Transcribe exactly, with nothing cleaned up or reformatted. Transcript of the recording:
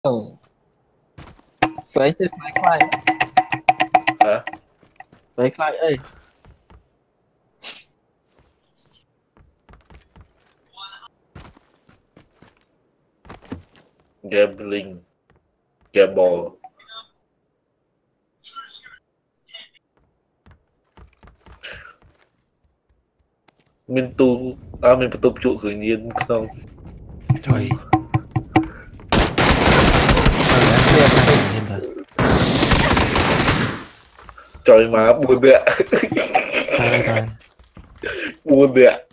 Ừ. Vậy sẽ khai khai. Hả? Vậy khai ơi. Gambling. Gamble. Mình tu à mình tu trụ tự nhiên không? Trời. Trời đã khai khai tự nhiên ta. Trời má buồn bẹ. Khai ơi trời. Buồn bẹ.